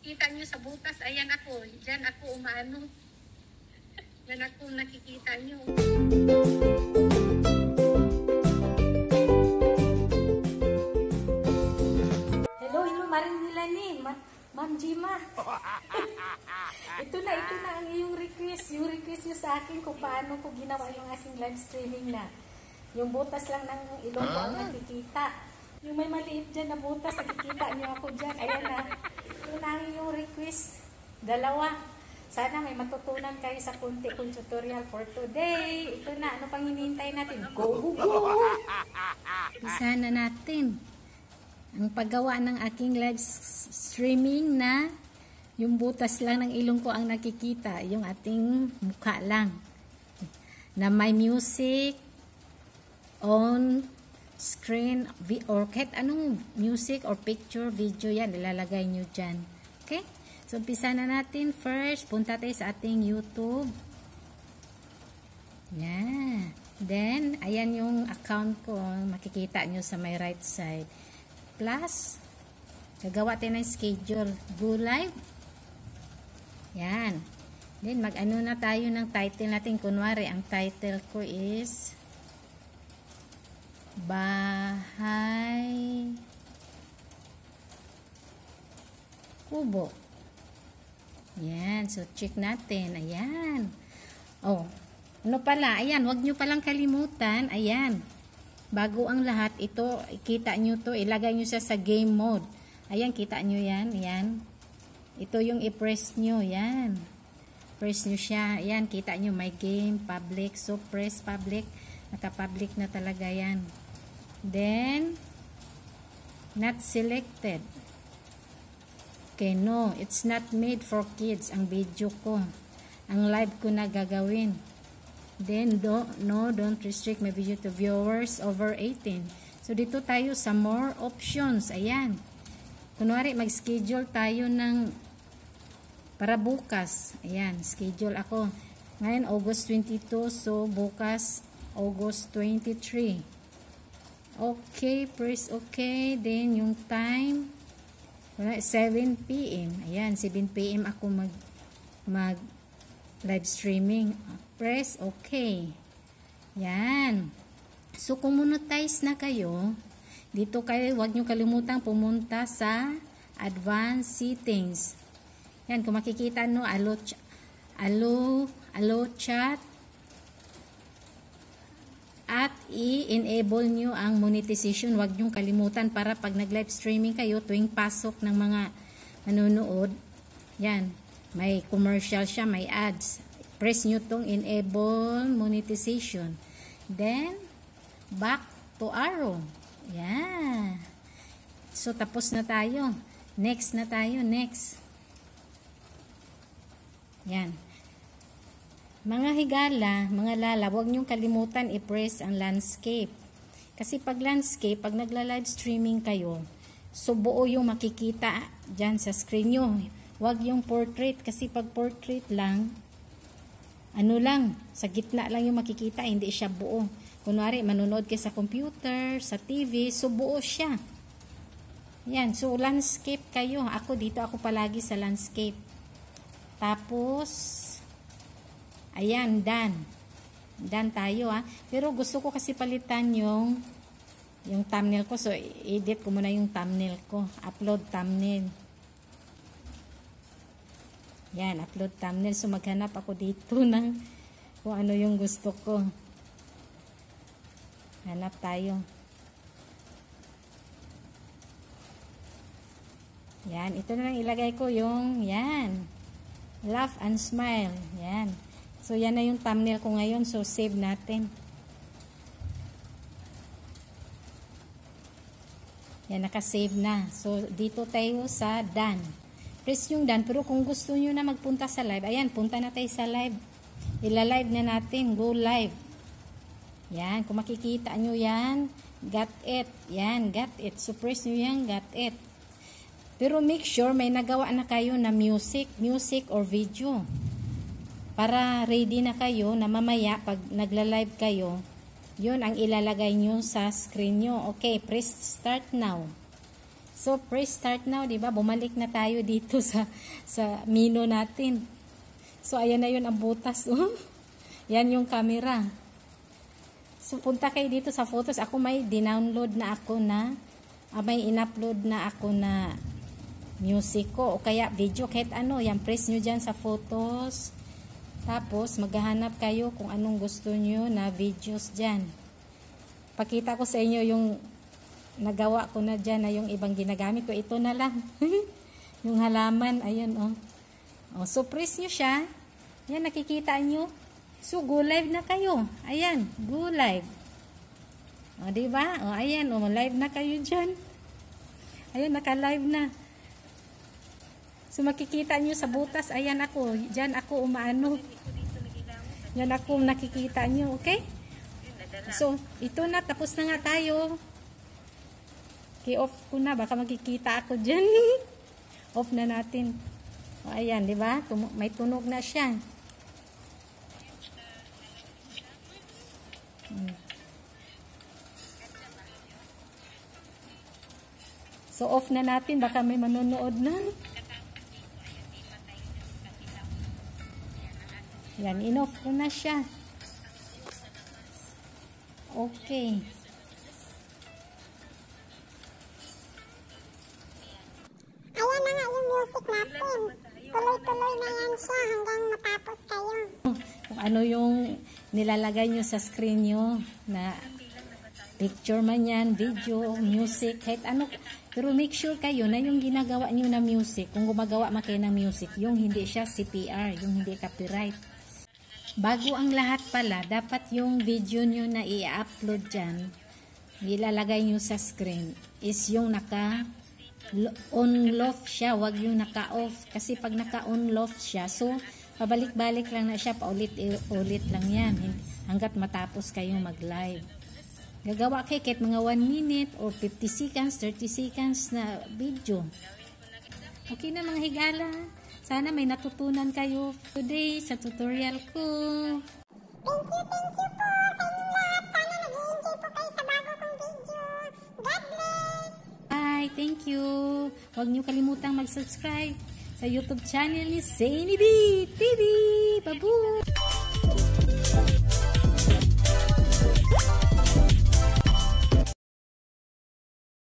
makikita nyo sa butas, ayan ako. Diyan ako umaano. Yan ako nakikita nyo. Hello, Maring Nilani. Ma'am Jima. ito na ang iyong request. Yung request nyo sa akin kung paano ko ginawa yung aking live streaming na. Yung butas lang ng ilong ko ang nakikita. Yung may maliit dyan na butas, nakikita nyo ako dyan. Ayan na. Ito na ang iyong request. Dalawa. Sana may matutunan kayo sa kunti kong tutorial for today. Ito na. Ano pang hinihintay natin? Go, go, go! Isa na natin ang paggawa ng aking live streaming na yung butas lang ng ilong ko ang nakikita, yung ating mukha lang na may music on screen or kahit anong music or picture, video yan, ilalagay nyo dyan. Okay? So, umpisa na natin. First, punta tayo sa ating YouTube. Yan. Then, ayan yung account ko, makikita nyo sa my right side. Plus, gagawa tayo ng schedule. Go live. Yan. Then, mag-ano na tayo ng title natin. Kunwari, ang title ko is Bahay Kubo. Yan. So, check natin. Ayan. Oh. Ano pala? Ayan. Huwag nyo palang kalimutan. Ayan. Bago ang lahat, ito, kita nyo to, ilagay nyo siya sa game mode. Ayan, kita nyo yan, yan. Ito yung i-press nyo, yan. Press nyo siya, yan, kita nyo, my game, public. So, press public, naka-public na talaga yan. Then, not selected. Okay, no, it's not made for kids, ang video ko. Ang live ko na gagawin. Then, don't restrict my video to viewers over 18. So, dito tayo sa more options. Ayan. Kunwari, mag-schedule tayo ng para bukas. Ayan, schedule ako. Ngayon, August 22. So, bukas, August 23. Okay, press okay. Then, yung time, 7 p.m. Ayan, 7 p.m. ako mag live streaming. Press okay. Yan. So, kung monetize na kayo, dito kayo, huwag nyo kalimutang pumunta sa advanced settings. Yan, kung makikita no, allow chat at i-enable nyo ang monetization. Huwag nyo kalimutan para pag nag-live streaming kayo, tuwing pasok ng mga nanonood, yan, may commercial siya, may ads. Press nyo tong enable monetization. Then, back to arrow. Yeah. So, tapos na tayo. Next na tayo. Next. Yan. Mga higala, mga lala, huwag nyong kalimutan i-press ang landscape. Kasi pag landscape, pag nagla-live streaming kayo, so buo yung makikita dyan sa screen nyo. Huwag yung portrait. Kasi pag portrait lang, ano lang, sa gitna lang yung makikita, hindi siya buo. Kunwari, manonood kayo sa computer, sa TV, so buo siya. Yan, so landscape kayo. Ako dito, ako palagi sa landscape. Tapos, ayan, done. Done tayo ha. Pero gusto ko kasi palitan yung thumbnail ko. So, edit ko muna yung thumbnail ko. Upload thumbnail. Yan, upload thumbnail. So, maghanap ako dito ng kung ano yung gusto ko. Hanap tayo. Yan, ito na lang ilagay ko yung, yan, laugh and smile. Yan. So, yan na yung thumbnail ko ngayon. So, save natin. Yan, nakasave na. So, dito tayo sa done. Press yung done. Pero kung gusto nyo na magpunta sa live, ayan, punta na tayo sa live. Ila-live na natin. Go live. Yan, kung makikita nyo yan, got it. Yan, got it. So, press nyo yan, got it. Pero make sure may nagawa na kayo na music or video. Para ready na kayo na mamaya pag nagla-live kayo, yun ang ilalagay nyo sa screen nyo. Okay, press start now. So, press start now, di ba? Bumalik na tayo dito sa menu natin. So, ayan na yun ang butas. Oh. Yan yung camera. So, punta kayo dito sa photos. Ako may dinownload na ako na, may in-upload na ako na music ko. O kaya video, kahit ano. Yan, press nyo dyan sa photos. Tapos, maghahanap kayo kung anong gusto nyo na videos dyan. Pakita ko sa inyo yung nagawa ko na dyan na yung ibang ginagamit ko. Ito na lang. Yung halaman. Ayan, oh. Oh, so, press nyo siya. Ayan, nakikita nyo. So, go live na kayo. Ayan, go live. O, diba? O, ayan, o, live na kayo dyan. Ayan, naka-live na. So, makikita nyo sa butas. Ayan ako. Dyan ako umaano. Yan ako nakikita nyo. Okay? So, ito na. Tapos na nga tayo. I-off ko na, baka makikita ako dyan. Off na natin. O, ayan, di ba? May tunog na siya. So, off na natin, baka may manonood na. Yan, in-off ko na siya. Okay. Ayan na nga yung music natin. Tuloy-tuloy na yan siya hanggang matapos kayo. Kung ano yung nilalagay nyo sa screen nyo na picture man yan, video, music, kahit ano. Pero make sure kayo na yung ginagawa nyo na music, kung gumagawa man kayo ng music, yung hindi siya CPR, yung hindi copyright. Bago ang lahat pala, dapat yung video nyo na i-upload dyan, ilalagay nyo sa screen, is yung naka-on-off siya, wag yung naka-off. Kasi pag naka-on-off siya, so, pabalik-balik lang na siya, paulit-ulit lang yan, hanggat matapos kayong mag-live. Gagawa kayo kahit mga 1 minute or 50 seconds, 30 seconds na video. Okay na mga higala. Sana may natutunan kayo today sa tutorial ko. Thank you po sa inyong lahat. Sana nag-i-enjoy po kayo sa bago kong video. God bless! Bye! Thank you! Huwag niyo kalimutang mag-subscribe sa YouTube channel ni Zany B TV! Babu!